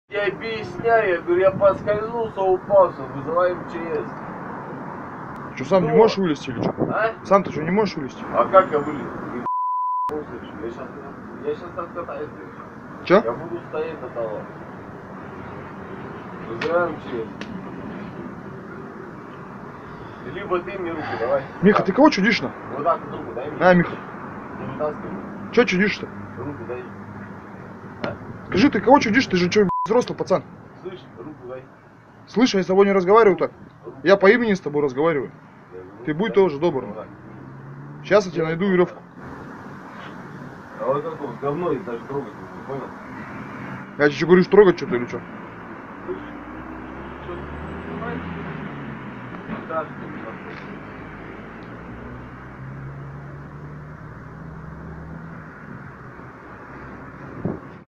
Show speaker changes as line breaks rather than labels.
Я объясняю, я говорю, я поскользнулся, упался, вызывай МЧС.
Что, сам не можешь вылезти или что?
А?
Сам ты что, не можешь вылезти?
А как я вылезу? Я сейчас откатаюсь.
Че?
Я буду стоять на талах. Вызываем МЧС. Либо ты мне руку давай.
Миха,
так.
ты кого чудишь-то?
Вот так вот руку дай мне.
А, Миха,
Не вытаскивай.
че чудишь-то?
Руку дай. А?
Скажи, ты кого чудишь? Ты же что, взрослый пацан?
Слышь, руку дай.
Слышь, я с тобой не разговариваю так.
Руку
Я по
дай.
имени с тобой разговариваю.
Я говорю,
Ты
руку
будь
дай.
тоже добр.
Вот так.
Сейчас я тебе найду веревку.
А вот так вот говно и даже трогать не буду, понял?
Я тебе что, говорю, трогать что-то или что?
Слышь? Что ты понимаешь? Так,